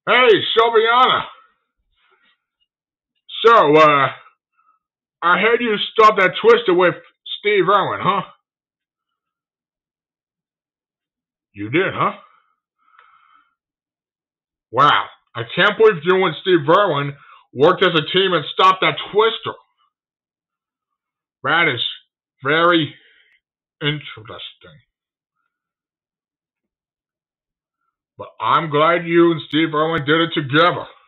Hey, Sylviana. So, I heard you stopped that twister with Steve Irwin, huh? You did, huh? Wow. I can't believe you and Steve Irwin worked as a team and stopped that twister. That is very interesting. But I'm glad you and Steve Irwin did it together.